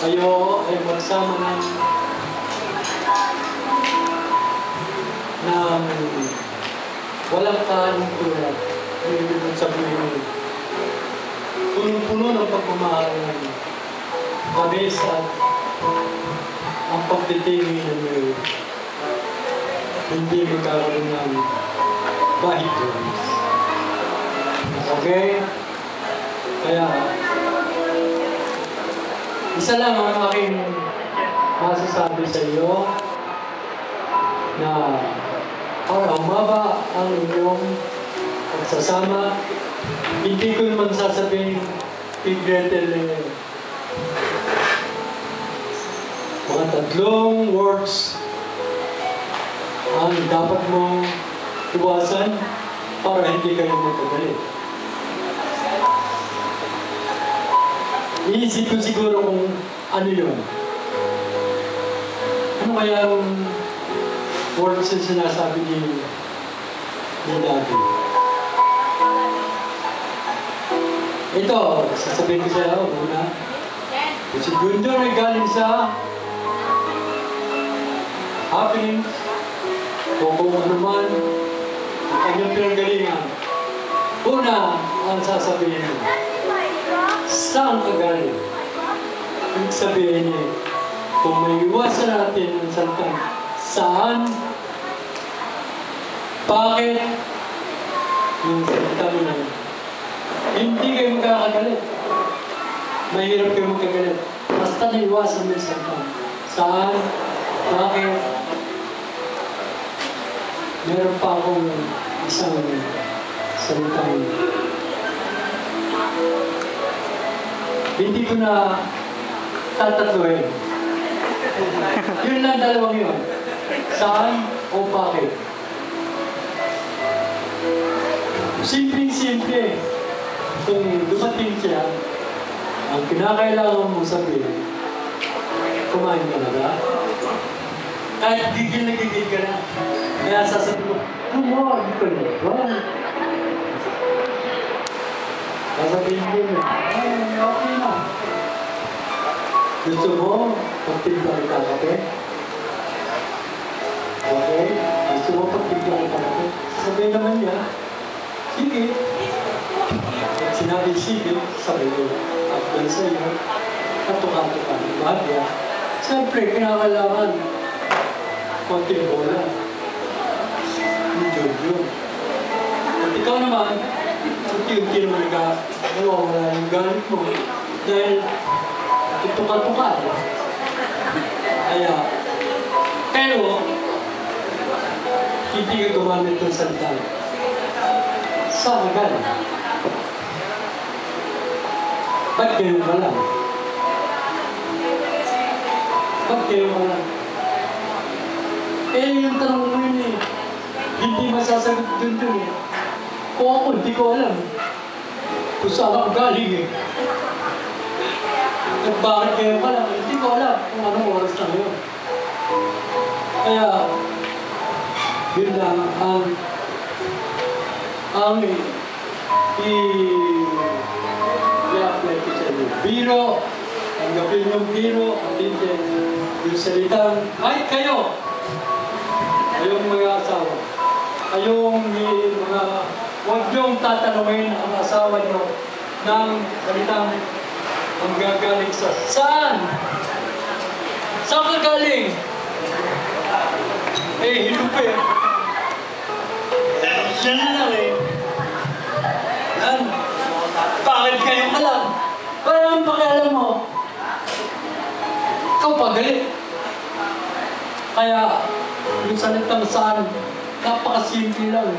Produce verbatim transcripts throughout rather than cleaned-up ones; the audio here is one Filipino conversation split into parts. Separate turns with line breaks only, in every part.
kayo ay magsama ng ng walang kaanong tulad. Ang ibig sabihin, punong-puno ng pagmamahal ng kabisa at ang pagtitingin ng iyo. Hindi magkakaroon ng bahitulis. Okay? Kaya, isa lang ang aking masasabi sa iyo na para umaba ang inyong pagsasama. Hindi ko naman sasabihin kay Gretel eh, mga tatlong words ang dapat mong iwasan para hindi kayo magkagalit. Iisip ko siguro kung ano yun. Ano kaya ang words na sinasabi ni, ni Daddy? Ito, sasabihin ko sa iyo muna. Si Junior ay galing sa happenings o kung ano man ang kanyang pinanggalingan. Una, ang sasabihin mo, saan ka galing? Ibig sabihin niya, kung may iwasan natin ang salitang saan, bakit, yung salita mo na, hindi kayo magkakagalit. Mahirap kayo magkagalit. Basta naiwasan mo yung salita. Saan, bakit, meron pa akong isang salitang hindi ko na tatatluhin. Yun lang dalawang yun. Saan o bakit? Simpleng-simple. Kung dumating siya, ang kinakailangan mo sabihin, kumain ka na ba? Kahit gigil na gigil ka na. Kaya sasabihin ko, kumain ka na ba? Sasabihin ko na, ay, okay na. Gusto mo, pagtimpla kita kape? Okay? Gusto mo pagtimpla kita kape? Sasabihin naman niya, sige. At sinabi, sige, sabi ko, at doon sa iyo, katuka-tuka ng bagya. Siyempre, kinakailangan konting bola. Medyo-medyo. At ikaw naman, unti-unti naman ka, nawawala yung galit mo. Dahil, tuka-tuka. Kaya, pero, hindi ka gumamit ng salita. Saan ka galing? Ba't kayo ka lang? Ba't kayo ka lang? Eh, yung tanong mo yun eh, hindi masasagot dun dun eh. O ako, hindi ko alam kung saan ako galing eh. At bakit kayo ka lang? Hindi ko alam kung anong oras na yun. Kaya, yun lang ang ang i-apply ko sa inyo. Biro, tanggapin yung biro, at hindi yung salitang, ay kayo! Kayong mga asawa. Kayong mga, huwag niyong tatanungin ang asawa niyo ng salitang ang gagaling sa saan? Saan ka galing? Eh, hilupe. Yan na lang eh. Yan. Bakit kayo ka lang? Parang pakialam mo. Ikaw pagalit. Kaya, yung salitang saan, napakasimple lang.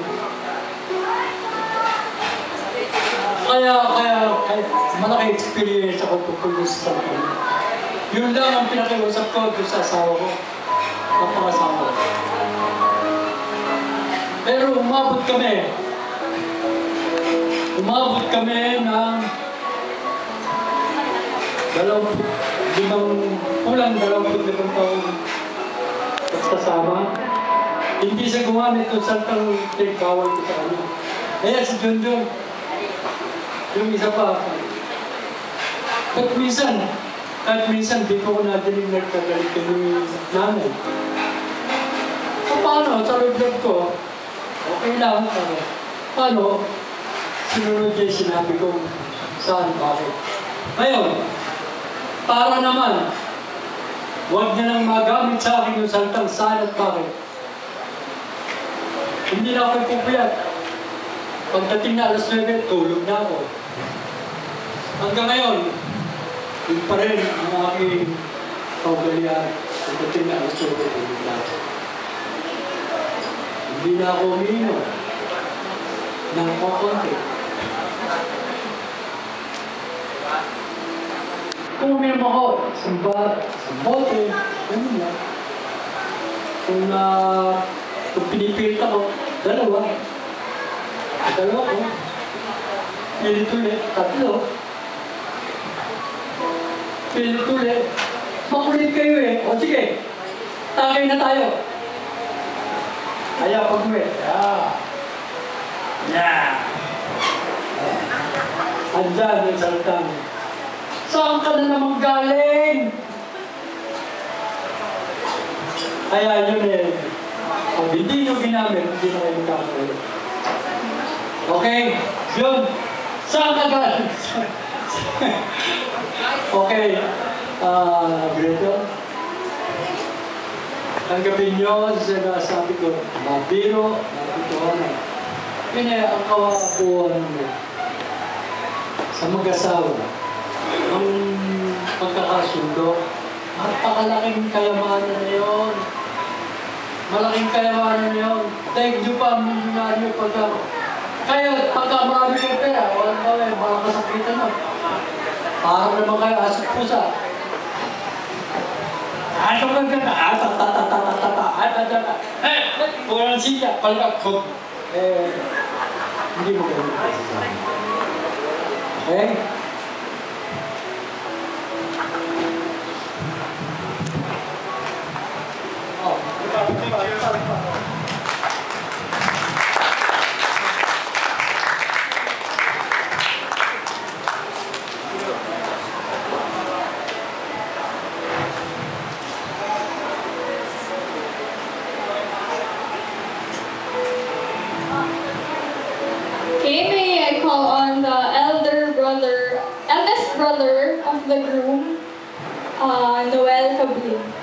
Kaya, kaya, kaya, malaki experience ako tungkol sa salita. Yun lang ang pinakiusap ko doon sa asawa ko. Kapag-asawa ko. Pero umabot kami. Umabot kami ng dalawang limang, kulang dalawang limang taong pagsasama. Hindi siya gumamit kung saan kang tingkawal ko sa kanya. Kaya si Junjun, yung isa pa, ba't minsan, Kahit minsan di ko nadinig nagkagalit ni nanay. So paano? Sa loob ko, okay lang. Ano? Paano? Sinunod niya yung sinabi ko saan, bakit. Ngayon, para naman, huwag niya nang magamit sa akin yung salitang saan at bakit. Hindi na ako pupuyat. Pagdating na alas nuwebe, tulog na ako. Hanggang ngayon, yun pa rin ang aking kaugalian. Pagdating na alas nuwebe, tulog na ako. Hindi na ako umiinom ng kukunti. Kung uminom ako, isang ba, isang bote, ganun lang. Kung, uh, kung pinipilit ako, dalawa. Dalawa ko. Pilit ulit, tatlo. Pilit ulit. Makulit kayo eh. O sige, tagay na tayo. Kaya pag-uwi. Yeah. Yeah. Andyan yung salitang, saan ka na naman galing? Kaya yun eh, pag hindi nyo ginamit, hindi na kayo magkakaroon. Okay? Yun. Saan ka galing? Okay. Uh, Gretel? Tanggapin nyo, sabi ko, mabiro, mabitohanan. Yun eh, ang kawabuhan mo sa mag-asawa. Ang pagkakasundo, napakalaking kayamanan na yun. Malaking kayamanan na yun. Thank you pa, milyonaryo pagka. Kaya, pagka marami kayong pera, walang kawin, baka kasakitan mo. Parang naman kayo, asok pusa. Ano ka ganda? Atatatatatatatata, atatatatata. Eh, walang siya, palagak ko. Eh, hindi mo ganun. Okay? Oh,
Okay, may I call on the elder brother, eldest brother of the groom, uh, Noel Cabrin.